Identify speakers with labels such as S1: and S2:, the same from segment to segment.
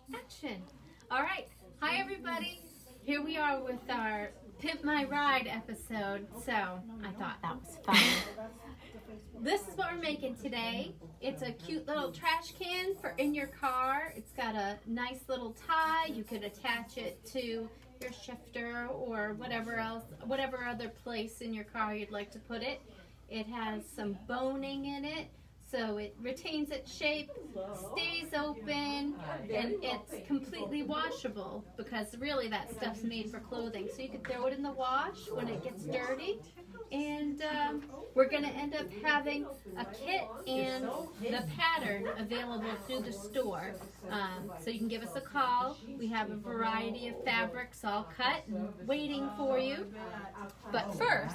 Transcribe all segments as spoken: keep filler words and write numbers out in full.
S1: Action. All right. Hi, everybody. Here we are with our Pimp My Ride episode. So I thought that was fun. This is what we're making today. It's a cute little trash can for in your car. It's got a nice little tie. You could attach it to your shifter or whatever else, whatever other place in your car you'd like to put it. It has some boning in it, so it retains its shape, stays open, and it's completely washable because really that stuff's made for clothing. So you can throw it in the wash when it gets dirty. And um, we're going to end up having a kit and the pattern available through the store. Um, so you can give us a call. We have a variety of fabrics all cut and waiting for you. But first,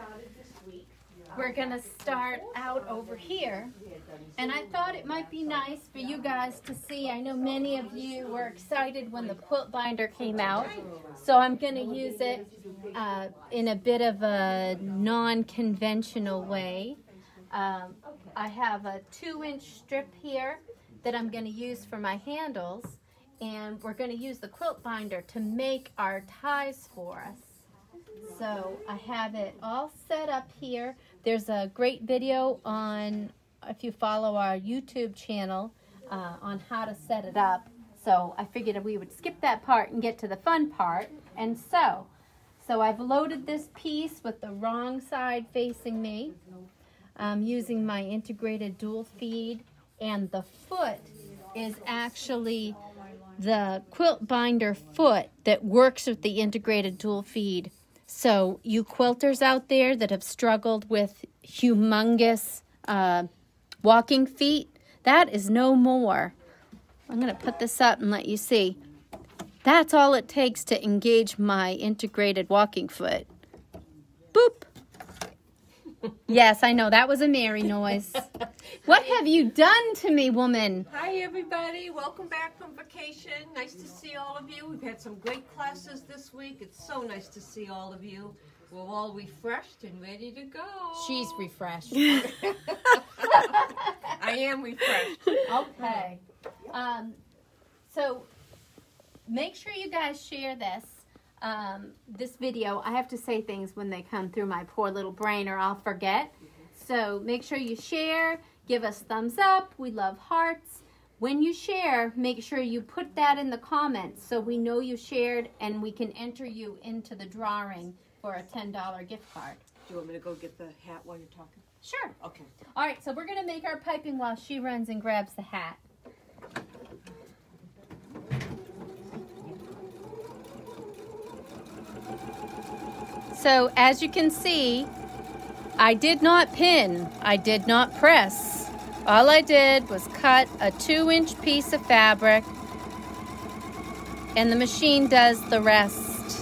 S1: we're going to start out over here. And I thought it might be nice for you guys to see. I know many of you were excited when the quilt binder came out. So I'm going to use it uh, in a bit of a non-conventional way. Um, I have a two inch strip here that I'm going to use for my handles. And we're going to use the quilt binder to make our ties for us. So I have it all set up here. There's a great video on, if you follow our YouTube channel, uh, on how to set it up. So I figured we would skip that part and get to the fun part. And so, so I've loaded this piece with the wrong side facing me. I'm using my integrated dual feed, and the foot is actually the quilt binder foot that works with the integrated dual feed. So you quilters out there that have struggled with humongous uh, walking feet, that is no more. I'm going to put this up and let you see. That's all it takes to engage my integrated walking foot. Boop. Yes, I know, that was a Mary noise. What have you done to me, woman?
S2: Hi, everybody. Welcome back from vacation. Nice to see all of you. We've had some great classes this week. It's so nice to see all of you. We're all refreshed and ready to go.
S1: She's refreshed.
S2: I am refreshed.
S1: Okay. Um, so make sure you guys share this. Um, this video. I have to say things when they come through my poor little brain or I'll forget. So make sure you share, give us thumbs up. We love hearts. When you share, make sure you put that in the comments so we know you shared and we can enter you into the drawing for a ten dollar gift card.
S2: Do you want me to go get the hat while you're talking?
S1: Sure.
S2: Okay.
S1: All right, so we're going to make our piping while she runs and grabs the hat. So as you can see, I did not pin, I did not press. All I did was cut a two inch piece of fabric and the machine does the rest.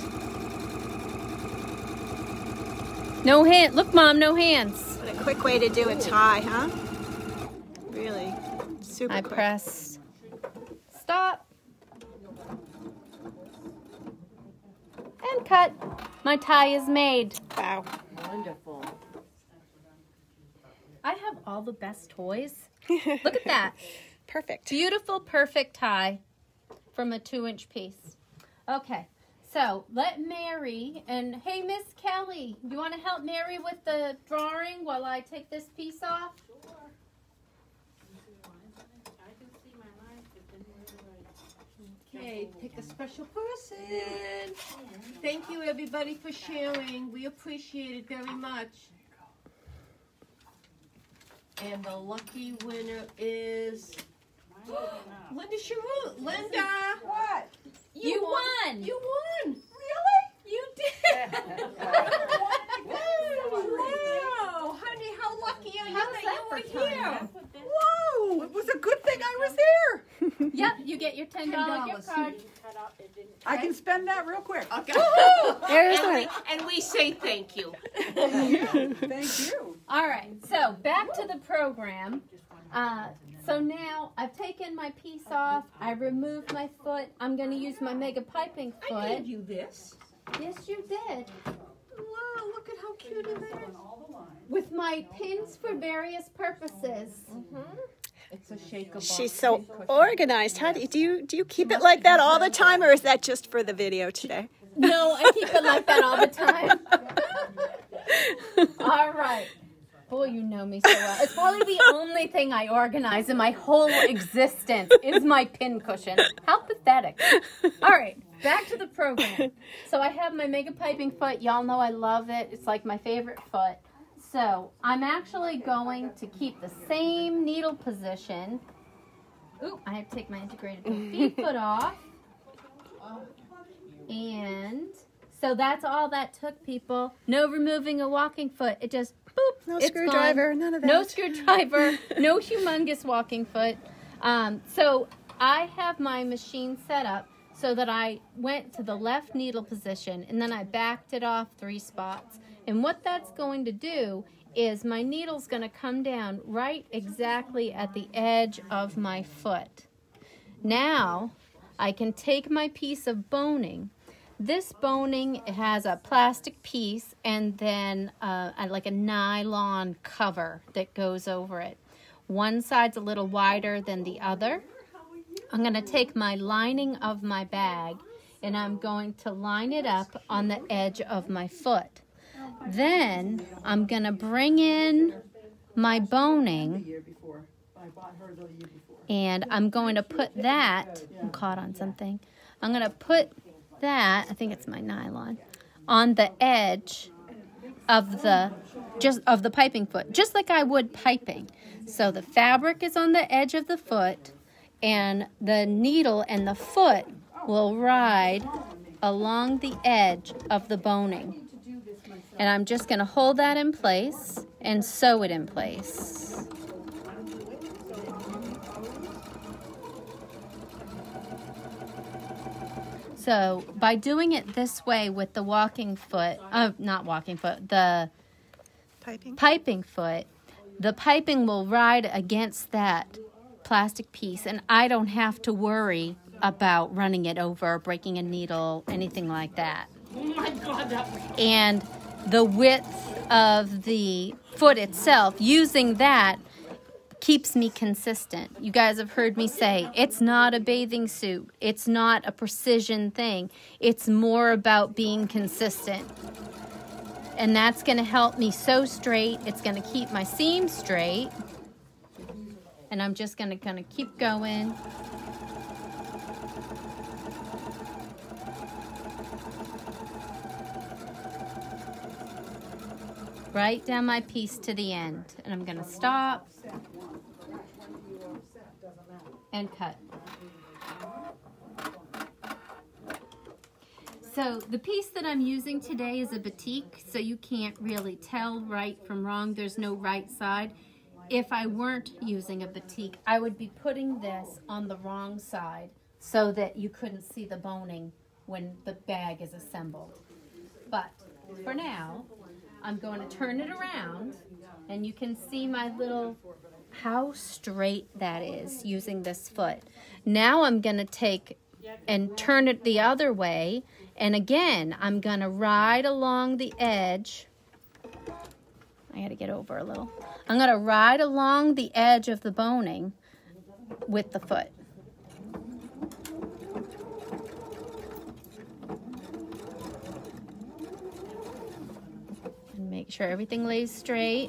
S1: No hand, look Mom, no hands.
S3: What a quick way to do a tie, huh? Really, super
S1: I
S3: quick.
S1: press stop and cut. My tie is made.
S3: Wow.
S2: Wonderful.
S1: I have all the best toys. Look at that.
S3: Perfect.
S1: Beautiful, perfect tie from a two inch piece. Okay, so let Mary, and hey, Miss Kelly, do you want to help Mary with the drawing while I take this piece off?
S2: Okay, pick a special person. Thank you, everybody, for sharing. We appreciate it very much. And the lucky winner is Linda Sharut. Linda!
S3: What?
S1: You, you won. won!
S2: You won!
S1: Really? You did!
S2: Wow! Honey, how lucky are you
S1: How's
S2: that,
S1: that
S2: you
S1: for
S2: were here?
S1: time?
S3: Whoa! It was a good thing I was there.
S1: Yep, you get your ten dollar gift card.
S3: I can spend that real quick.
S2: Okay.
S3: There's
S2: and, we,
S3: it.
S2: and we say thank you.
S3: Thank you.
S1: All right, so back to the program. Uh, so now I've taken my piece off. I removed my foot. I'm going to use my mega piping foot.
S2: I gave you this.
S1: Yes, you did.
S2: Wow, look at how cute it is.
S1: With my pins for various purposes.
S2: Mm-hmm. It's a shakeable.
S3: She's so organized. How do you, do you do you keep it like that all the time, or is that just for the video today?
S1: No, I keep it like that all the time. All right. Boy, you know me so well. It's probably the only thing I organize in my whole existence is my pin cushion. How pathetic. All right, back to the program. So I have my mega piping foot. Y'all know I love it. It's like my favorite foot. So I'm actually going to keep the same needle position. Ooh, I have to take my integrated feet foot off. And so that's all that took, people. No removing a walking foot. It just boop.
S3: No
S1: it's
S3: screwdriver,
S1: gone.
S3: none of that.
S1: No screwdriver, no humongous walking foot. Um, so I have my machine set up so that I went to the left needle position and then I backed it off three spots. And what that's going to do is my needle's going to come down right exactly at the edge of my foot. Now I can take my piece of boning. This boning has a plastic piece and then uh, like a nylon cover that goes over it. One side's a little wider than the other. I'm going to take my lining of my bag and I'm going to line it up on the edge of my foot. Then I'm going to bring in my boning and I'm going to put that, I'm caught on something, I'm going to put that, I think it's my nylon, on the edge of the just of the piping foot, just like I would piping. So the fabric is on the edge of the foot and the needle and the foot will ride along the edge of the boning. And I'm just going to hold that in place and sew it in place. So by doing it this way with the walking foot, uh, not walking foot, the
S3: Piping.
S1: piping foot, the piping will ride against that plastic piece and I don't have to worry about running it over, breaking a needle, anything like that.
S2: Oh my God, that was...
S1: And the width of the foot itself, using that, keeps me consistent. You guys have heard me say, it's not a bathing suit. It's not a precision thing. It's more about being consistent. And that's going to help me sew straight. It's going to keep my seam straight. And I'm just going to kind of keep going. Right down my piece to the end. And I'm going to stop and cut. So the piece that I'm using today is a batik, so you can't really tell right from wrong. There's no right side. If I weren't using a batik, I would be putting this on the wrong side so that you couldn't see the boning when the bag is assembled. But for now, I'm going to turn it around and you can see my little, how straight that is using this foot. Now I'm going to take and turn it the other way, and again I'm going to ride along the edge. I got to get over a little. I'm going to ride along the edge of the boning with the foot. And make sure everything lays straight.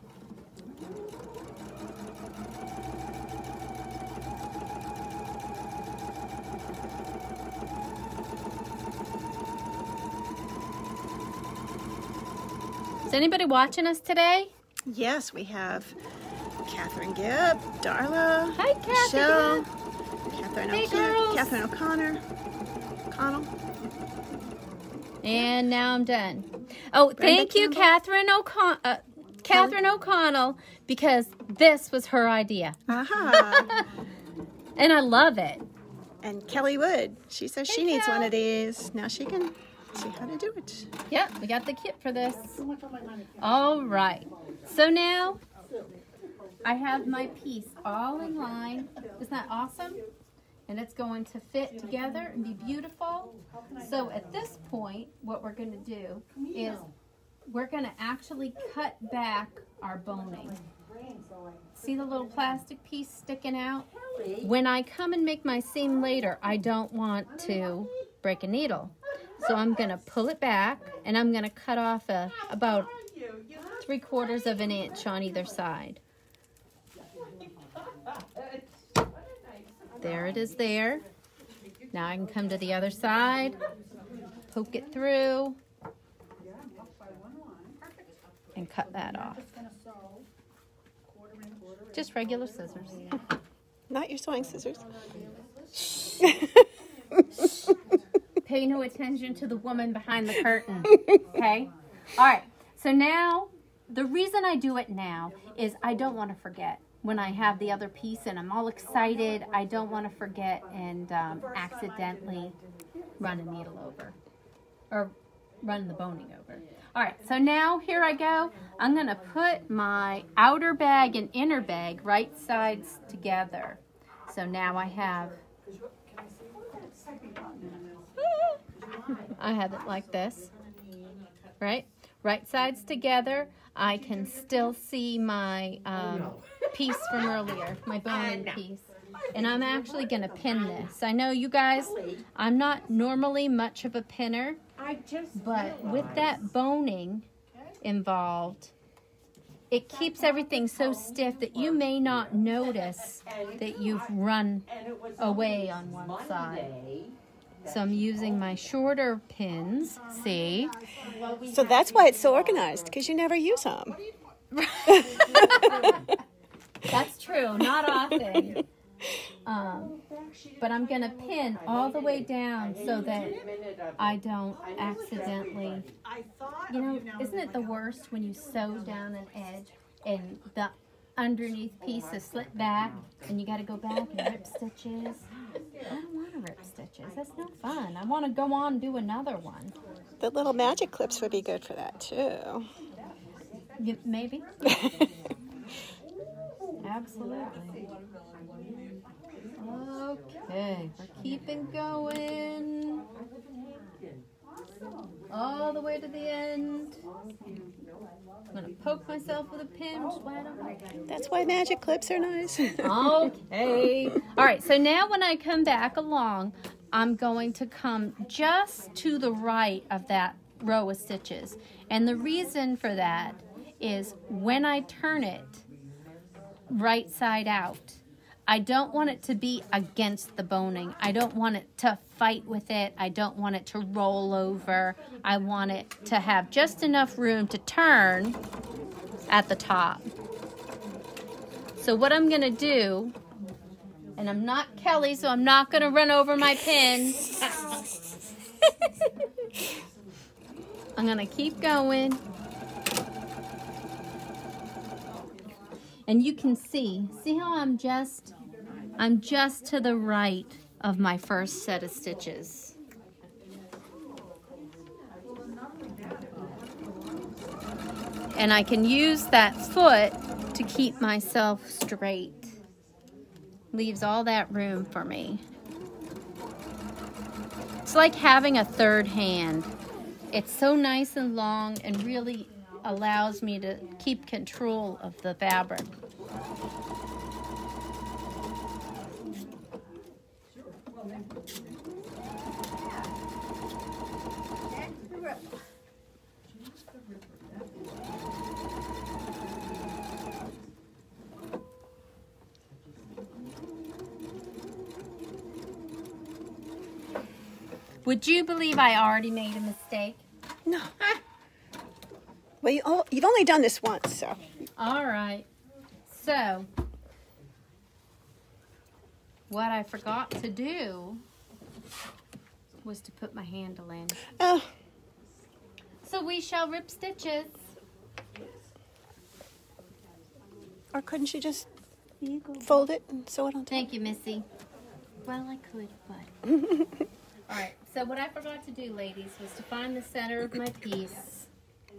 S1: Is anybody watching us today?
S3: Yes, we have Catherine Gibb, Darla,
S1: Hi, Kathy.
S3: Michelle, Catherine,
S1: Hey,
S3: O'Ke-
S1: girls.
S3: Catherine O'Connor, O'Connell.
S1: And now I'm done. Oh,
S3: Brenda
S1: thank you,
S3: Campbell.
S1: Catherine O'Con- uh, Catherine O'Connell, because this was her idea.
S3: Aha.
S1: And I love it.
S3: And Kelly Wood. She says she
S1: Hey,
S3: needs
S1: Kel.
S3: one of these. Now she can see how to do it.
S1: Yep, we got the kit for this. All right. So now I have my piece all in line. Isn't that awesome? And it's going to fit together and be beautiful. So at this point, what we're going to do is we're going to actually cut back our boning. See the little plastic piece sticking out? When I come and make my seam later, I don't want to break a needle. So I'm going to pull it back, and I'm going to cut off a, about three quarters of an inch on either side. There it is there. Now I can come to the other side, poke it through, and cut that off. Just regular scissors.
S3: Not your sewing scissors.
S1: Pay no attention to the woman behind the curtain, okay? All right, so now, the reason I do it now is I don't want to forget. When I have the other piece and I'm all excited, I don't want to forget and um, accidentally run a needle over or run the boning over. All right, so now here I go. I'm going to put my outer bag and inner bag right sides together. So now I have, I have it like this, right? Right sides together. I can still see my um, piece from earlier, my boning piece. And I'm actually going to pin this. I know you guys, I'm not normally much of a pinner, but with that boning involved, it keeps everything so stiff that you may not notice that you've run away on one side. So I'm using my shorter pins, see?
S3: So that's why it's so organized, because you never use them.
S1: That's true, not often. Um, but I'm going to pin all the way down so that I don't accidentally, you know, isn't it the worst when you sew down an edge and the underneath piece is slit back and you got to go back and rip stitches? I don't want to rip stitches. That's no fun. I want to go on and do another one.
S3: The little magic clips would be good for that, too.
S1: You, maybe. Absolutely. Okay, we're keeping going. All the way to the end. I'm going to poke myself with a pin just wide open.
S3: That's why magic clips are nice.
S1: Okay. All right, so now when I come back along, I'm going to come just to the right of that row of stitches. And the reason for that is when I turn it right side out, I don't want it to be against the boning. I don't want it to fight with it. I don't want it to roll over. I want it to have just enough room to turn at the top. So what I'm going to do, and I'm not Kelly, so I'm not going to run over my pin. I'm going to keep going. And you can see, see how I'm just, I'm just to the right of my first set of stitches. And I can use that foot to keep myself straight. Leaves all that room for me. It's like having a third hand. It's so nice and long and really allows me to keep control of the fabric. Would you believe I already made a mistake?
S3: No. Well, you, oh, you've only done this once, so.
S1: All right. So, what I forgot to do was to put my handle in.
S3: Oh.
S1: So we shall rip stitches.
S3: Or couldn't you just fold it and sew it on top?
S1: Thank you, Missy. Well, I could, but... All right, so what I forgot to do, ladies, was to find the center of my piece.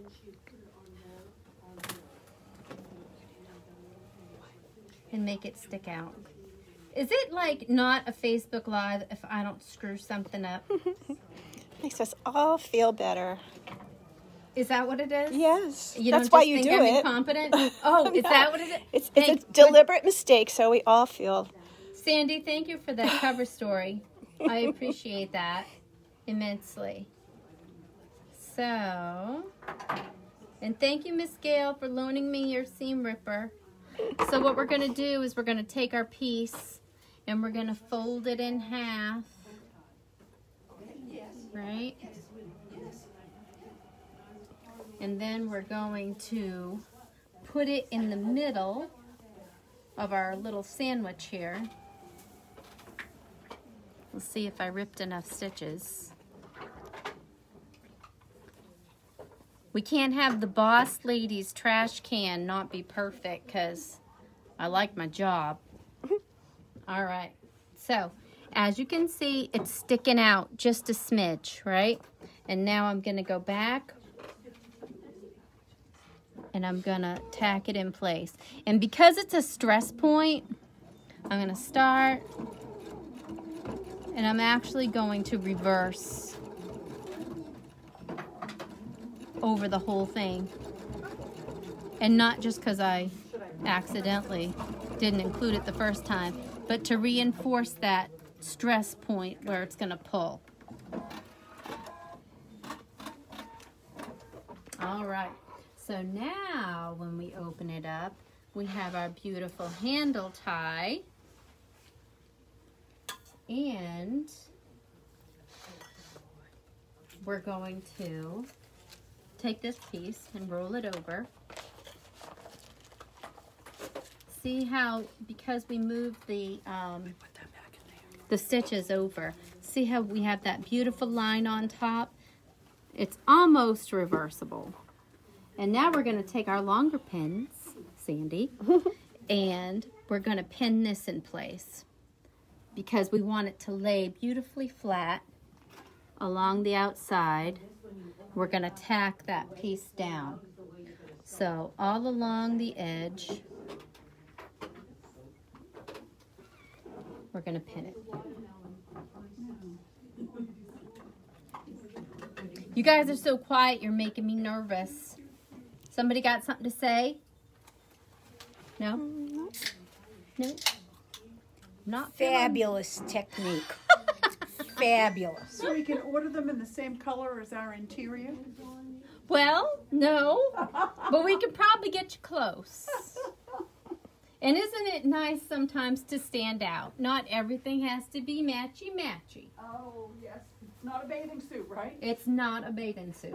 S1: And make it stick out. Is it like not a Facebook Live if I don't screw something up?
S3: Makes us all feel better.
S1: Is that what it is?
S3: Yes.
S1: You
S3: That's
S1: don't
S3: why
S1: just
S3: you
S1: think
S3: do
S1: I'm
S3: it.
S1: incompetent? Oh, is
S3: No.
S1: that what it is?
S3: It's,
S1: Hey,
S3: it's a deliberate mistake, so we all feel.
S1: Sandy, thank you for that cover story. I appreciate that immensely. So, and thank you, Miss Gail, for loaning me your seam ripper. So what we're going to do is we're going to take our piece and we're going to fold it in half. Right? And then we're going to put it in the middle of our little sandwich here. We'll see if I ripped enough stitches. We can't have the boss lady's trash can not be perfect because I like my job. All right. So, as you can see, it's sticking out just a smidge, right? And now I'm going to go back and I'm going to tack it in place. And because it's a stress point, I'm going to start and I'm actually going to reverse over the whole thing. And not just because I accidentally didn't include it the first time, but to reinforce that stress point where it's going to pull. All right. So now when we open it up, we have our beautiful handle tie. And we're going to take this piece and roll it over. See how, because we moved the um, the stitches over, see how we have that beautiful line on top? It's almost reversible. And now we're going to take our longer pins, Sandy, and we're going to pin this in place because we want it to lay beautifully flat along the outside. We're going to tack that piece down. So all along the edge, we're going to pin it. You guys are so quiet, you're making me nervous. Somebody got something to say? No? No? Not
S4: Fabulous technique. Fabulous.
S5: So we can order them in the same color as our interior?
S1: Well, no, but we could probably get you close. And isn't it nice sometimes to stand out? Not everything has to be matchy-matchy.
S5: Oh, yes. It's not a bathing suit, right?
S1: It's not a bathing suit.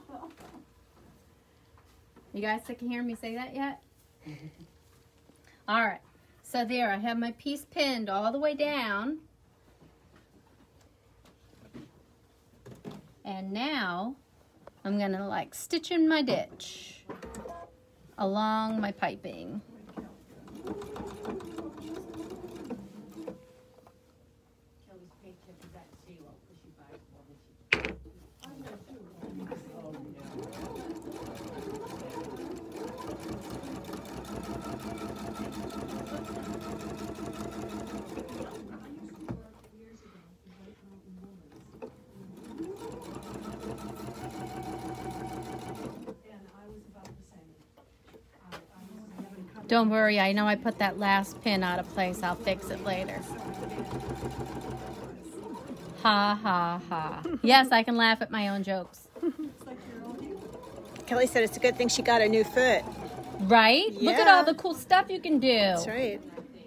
S1: You guys sick of hearing me say that yet? All right. So there, I have my piece pinned all the way down. And now I'm going to like stitch in my ditch along my piping. Don't worry, I know I put that last pin out of place. I'll fix it later. Ha, ha, ha. Yes, I can laugh at my own jokes.
S3: Kelly said it's a good thing she got a new foot.
S1: Right? Look at
S3: Yeah.
S1: all the cool stuff you can do.
S3: That's right.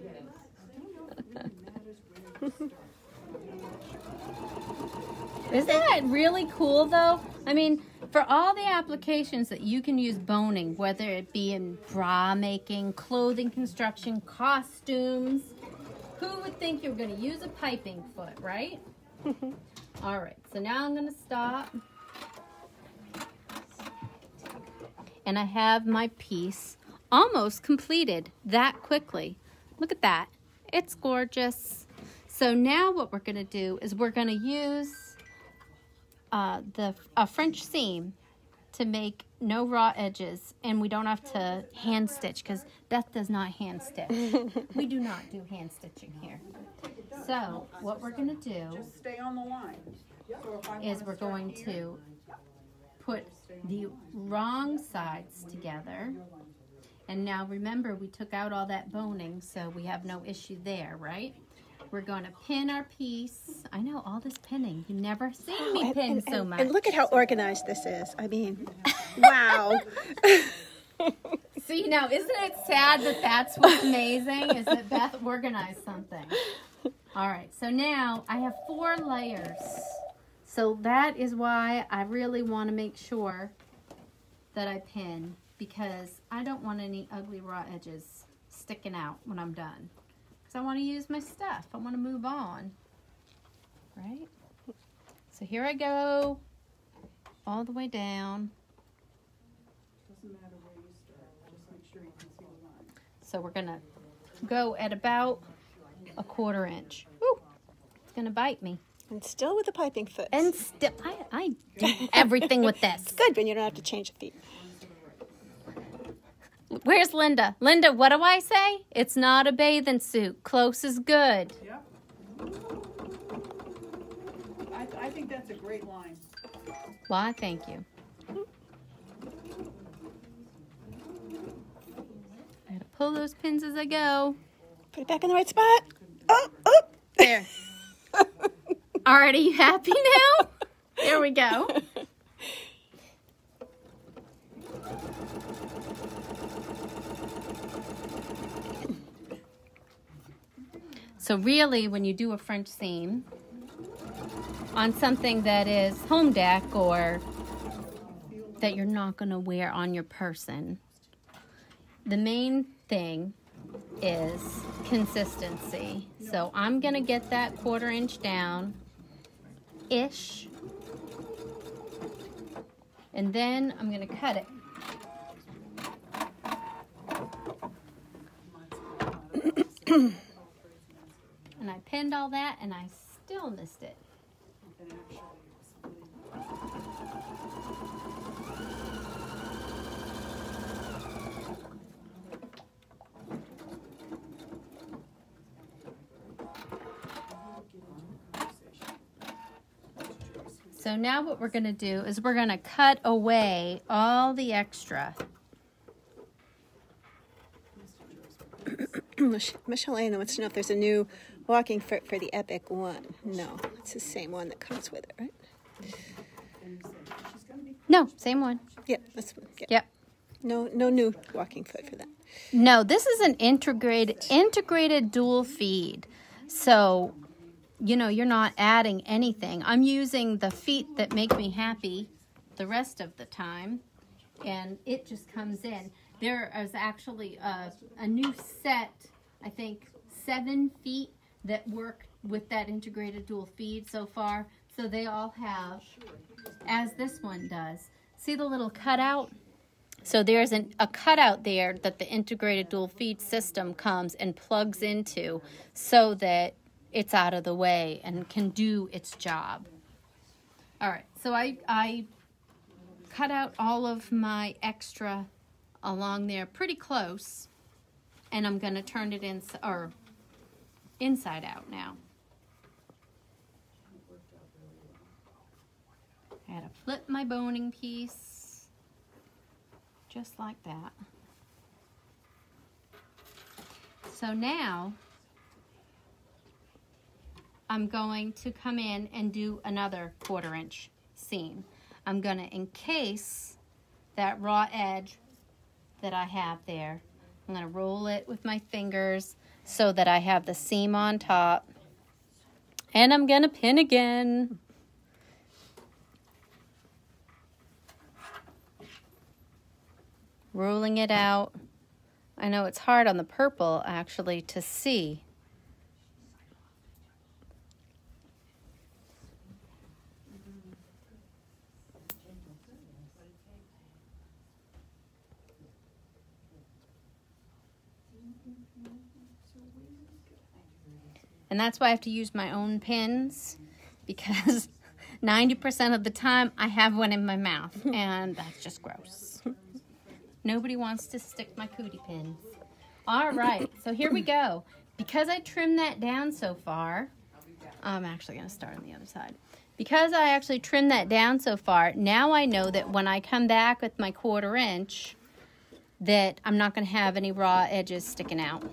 S1: Isn't that really cool, though? I mean, for all the applications that you can use boning, whether it be in bra making, clothing construction, costumes, who would think you were going to use a piping foot, right? All right, so now I'm going to stop. And I have my piece almost completed that quickly. Look at that. It's gorgeous. So now what we're going to do is we're going to use uh, the a French seam to make no raw edges, and we don't have to hand stitch because Beth does not hand stitch. We do not do hand stitching here. So what we're going to do
S5: Just stay on the line. So if I
S1: is
S5: wanna
S1: we're
S5: start
S1: going
S5: here-
S1: to put the wrong sides together. And now remember, we took out all that boning, so we have no issue there, right? We're going to pin our piece. I know, all this pinning. You've never seen me
S3: And-
S1: pin
S3: and,
S1: so
S3: and-
S1: much.
S3: And look at how organized this is. I mean, wow.
S1: See, now, isn't it sad that that's what's amazing, is that Beth organized something. All right, so now I have four layers. So that is why I really want to make sure that I pin, because I don't want any ugly raw edges sticking out when I'm done. Because I want to use my stuff. I want to move on. Right? So here I go, all the way down.
S5: Doesn't matter where you start, just make sure you can see the line.
S1: So we're going to go at about a quarter inch. Woo! It's going to bite me.
S3: And still with the piping foot.
S1: And still, I, I do everything with this.
S3: Good when you don't have to change the feet.
S1: Where's Linda? Linda, what do I say? It's not a bathing suit. Close is good.
S5: Yep. I, I think that's a great line.
S1: Why, thank you. I gotta pull those pins as I go.
S3: Put it back in the right spot. Oh, oh.
S1: There. All right, are you happy now? There we go. So really, when you do a French seam on something that is home deck or that you're not going to wear on your person, the main thing is consistency. So I'm going to get that quarter inch down ish, and then I'm going to cut it. And I pinned all that, and I still missed it. So now what we're going to do is we're going to cut away all the extra.
S3: Michelle Ann wants to know if there's a new walking foot for the Epic one. No, it's the same one that comes with it, right?
S1: No, same one.
S3: Yep, that's yeah.
S1: Yep.
S3: No, no new walking foot for that.
S1: No, this is an integrated integrated dual feed. So, you know, you're not adding anything. I'm using the feet that make me happy the rest of the time, and it just comes in. There is actually a, a new set, I think, seven feet that work with that integrated dual feed so far. So they all have, as this one does. See the little cutout? So there's an, a cutout there that the integrated dual feed system comes and plugs into so that it's out of the way and can do its job. All right, so I, I cut out all of my extra along there pretty close, and I'm going to turn it in, or inside out now. I had to flip my boning piece just like that. So now I'm going to come in and do another quarter inch seam. I'm going to encase that raw edge that I have there. I'm going to roll it with my fingers so that I have the seam on top. And I'm going to pin again. Rolling it out. I know it's hard on the purple actually to see. And that's why I have to use my own pins, because ninety percent of the time I have one in my mouth, and that's just gross. Nobody wants to stick my cootie pins. All right, so here we go. Because I trimmed that down so far, I'm actually going to start on the other side. Because I actually trimmed that down so far, now I know that when I come back with my quarter inch, that I'm not going to have any raw edges sticking out.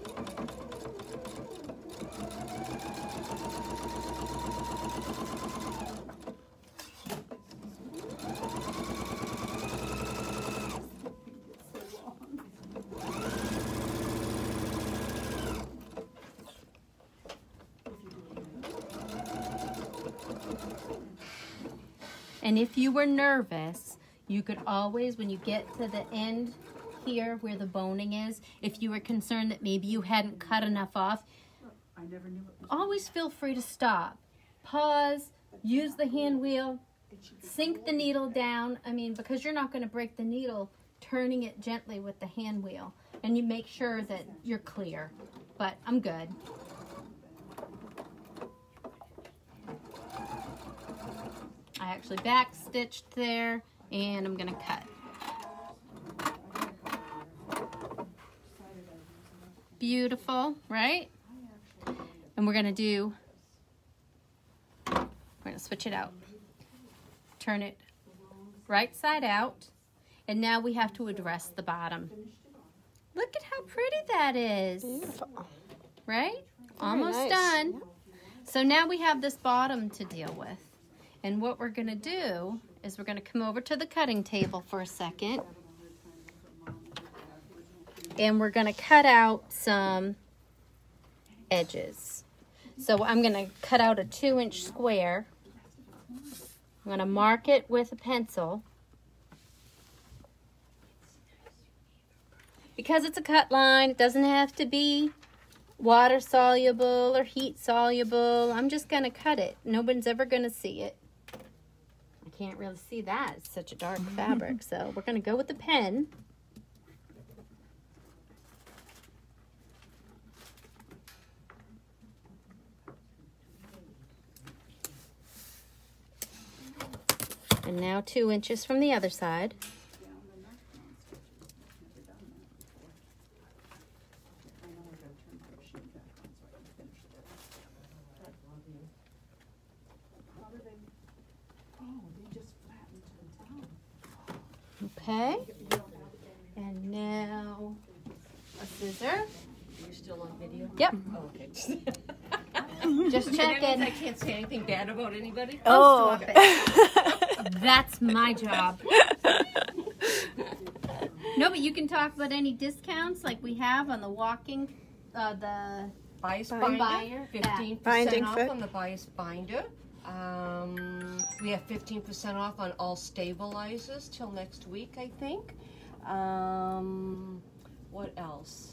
S1: And if you were nervous, you could always, when you get to the end here where the boning is, if you were concerned that maybe you hadn't cut enough off, always feel free to stop. Pause, use the hand wheel, sink the needle down. I mean, because you're not going to break the needle, turning it gently with the hand wheel. And you make sure that you're clear. But I'm good. I actually back stitched there, and I'm gonna cut. Beautiful, right? And we're gonna do, we're gonna switch it out. Turn it right side out, and now we have to address the bottom. Look at how pretty that is.
S3: Beautiful.
S1: Right? Almost
S3: nice.
S1: done. So now we have this bottom to deal with. And what we're going to do is we're going to come over to the cutting table for a second. And we're going to cut out some edges. So I'm going to cut out a two inch square. I'm going to mark it with a pencil. Because it's a cut line, it doesn't have to be water soluble or heat soluble. I'm just going to cut it. Nobody's ever going to see it. Can't really see that. It's such a dark fabric. So we're going to go with the pen. And now two inches from the other side. Okay, and now a scissor.
S2: You're still on video?
S1: Yep.
S2: Oh, okay.
S1: Just
S2: That means
S1: checking.
S2: I can't say anything bad about anybody?
S1: Oh, stop it. That's my job. No, but you can talk about any discounts like we have on the walking, uh, the
S2: Bias
S1: binder.
S2: binder, fifteen
S3: Binding
S2: percent off
S3: foot.
S2: on the bias binder. Um, we have fifteen percent off on all stabilizers till next week, I think. Um, what else?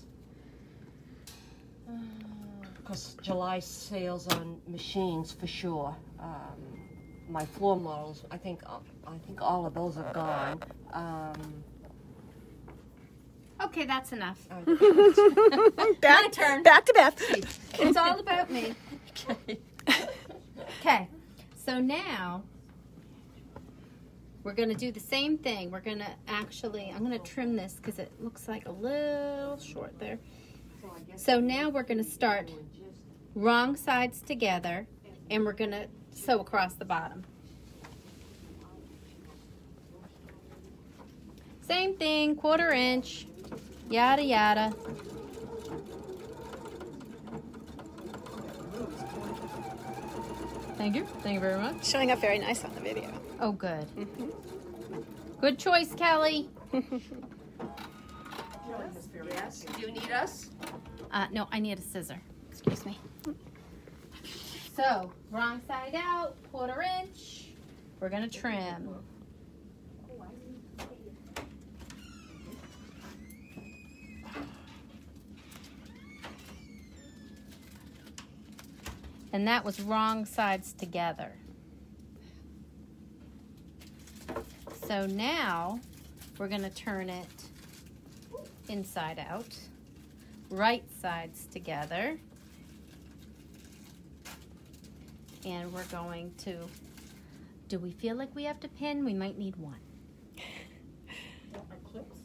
S2: Because July sales on machines for sure. Um, my floor models, I think, uh, I think all of those are gone. Um,
S1: Okay, that's enough.
S3: back,
S1: My turn.
S3: Back to Beth.
S1: It's all about me.
S2: okay.
S1: Okay, so now we're going to do the same thing. We're going to actually, I'm going to trim this because it looks like a little short there. So now we're going to start wrong sides together, and we're going to sew across the bottom. Same thing, quarter inch, yada yada. Thank you. Thank you very much.
S3: Showing up very nice on the video.
S1: Oh, good. Good choice, Kelly.
S2: Yes. Do you need us?
S1: Uh, no, I need a scissor. Excuse me. So, wrong side out, quarter inch. We're going to trim. And that was wrong sides together. So now we're going to turn it inside out, right sides together, and we're going to, do we feel like we have to pin? We might need one.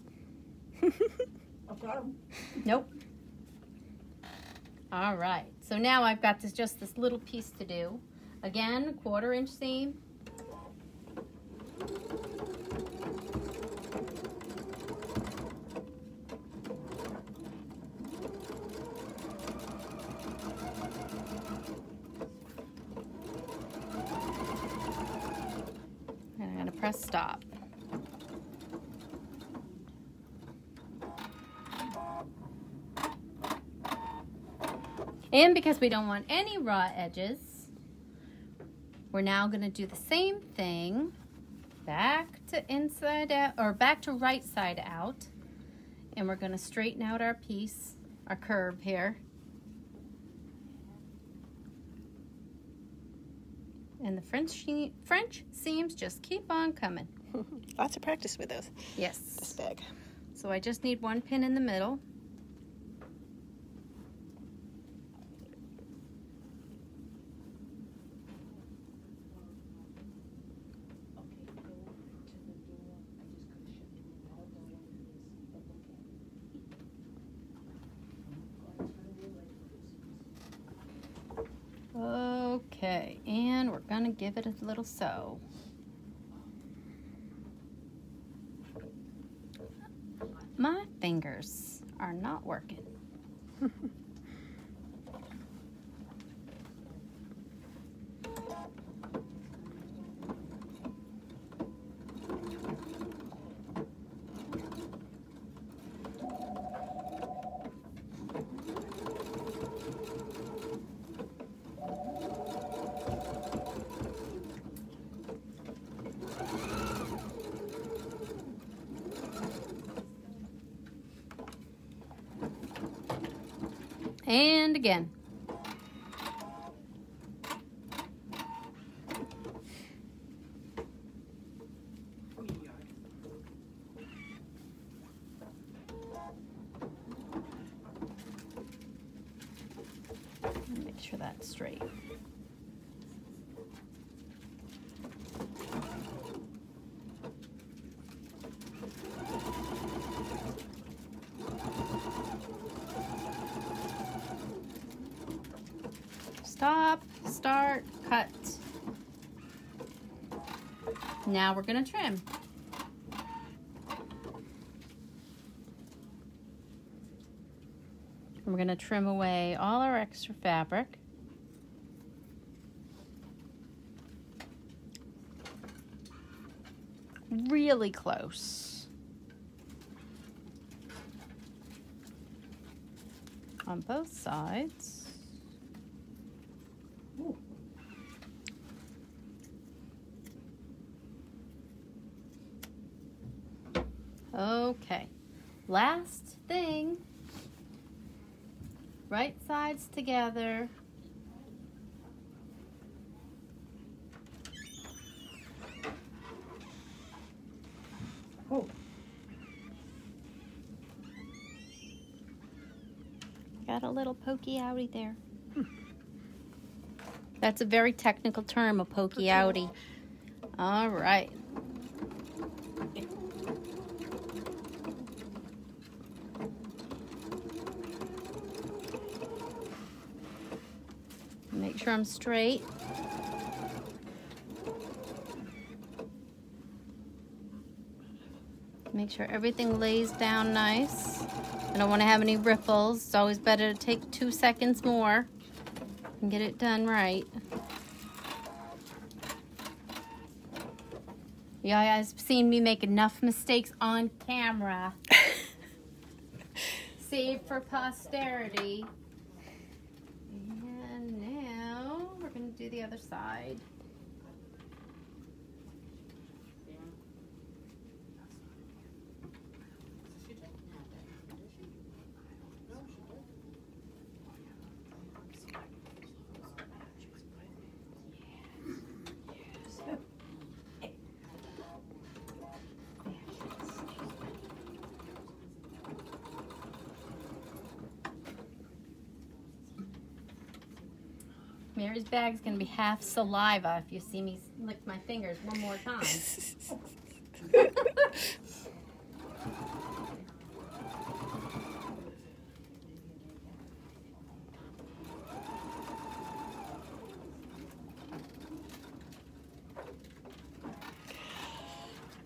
S5: I've got 'em.
S1: Nope. All right, So now I've got this just this little piece to do. Again, quarter inch seam. And I'm going to press stop. And because we don't want any raw edges, we're now going to do the same thing back to inside out, or back to right side out. And we're going to straighten out our piece, our curve here. And the French, French seams just keep on coming.
S3: Lots of practice with those.
S1: Yes.
S3: This bag.
S1: So I just need one pin in the middle. Okay, and we're gonna give it a little sew. My fingers are not working. And again. Make sure that's straight. Stop, start, cut. Now we're going to trim. We're going to trim away all our extra fabric. Really close. On both sides. Okay, last thing, right sides together.
S3: Oh.
S1: Got a little pokey outy there. Hmm. That's a very technical term, a pokey outy. All right. Make sure I'm straight. Make sure everything lays down nice. I don't want to have any ripples. It's always better to take two seconds more and get it done right. You guys have seen me make enough mistakes on camera. Save for posterity. And now we're going to do the other side. Mary's bag's gonna be half saliva if you see me lick my fingers one more time.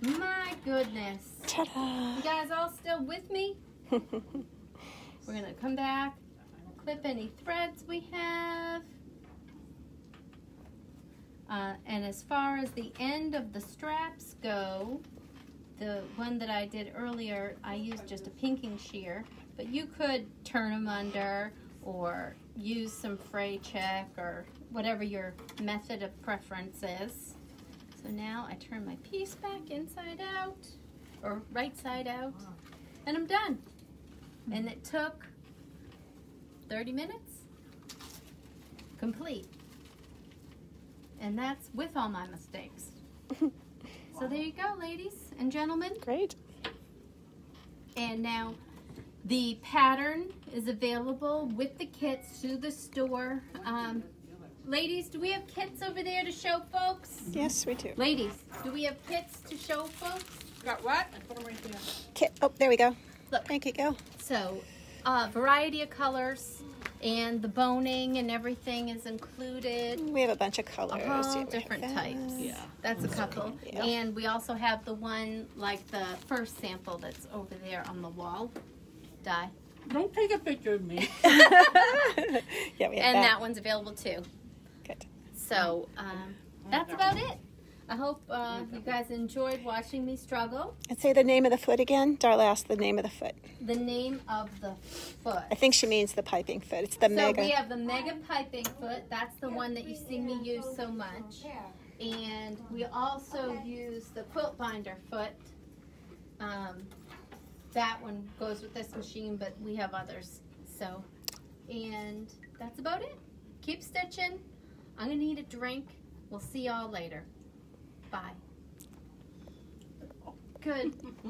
S1: My goodness.
S3: Ta-da!
S1: You guys all still with me? We're gonna come back, clip any threads we have. Uh, and as far as the end of the straps go, the one that I did earlier, I used just a pinking shear, but you could turn them under or use some fray check or whatever your method of preference is. So now I turn my piece back inside out, or right side out, and I'm done. And it took thirty minutes, complete. And that's with all my mistakes. So there you go, ladies and gentlemen.
S3: Great.
S1: And now the pattern is available with the kits through the store. Um, ladies, do we have kits over there to show folks?
S3: Yes, we do.
S1: Ladies, do we have kits to show folks?
S5: Got what? I put them right there.
S3: Kit. Oh, there we go.
S1: Look.
S3: Thank you, Gil.
S1: So, uh, variety of colors, and the boning and everything is included.
S3: We have a bunch of colors.
S1: All
S3: Yeah, we have
S1: different
S3: that.
S1: types.
S5: Yeah.
S1: That's a couple.
S3: Yeah.
S1: And we also have the one, like the first sample that's over there on the wall. Die.
S5: Don't take a picture of me.
S3: Yeah, we have
S1: And
S3: that.
S1: that one's available too.
S3: Good.
S1: So, um, that's about it. I hope uh, you guys enjoyed watching me struggle.
S3: And say the name of the foot again. Darla asked the name of the foot.
S1: The name of the foot.
S3: I think she means the piping foot. It's the
S1: So
S3: mega.
S1: we have the mega piping foot. That's the one that you see me use so much. And we also use the quilt binder foot. Um, that one goes with this machine, but we have others. So, and that's about it. Keep stitching. I'm gonna need a drink. We'll see y'all later. Bye. Good.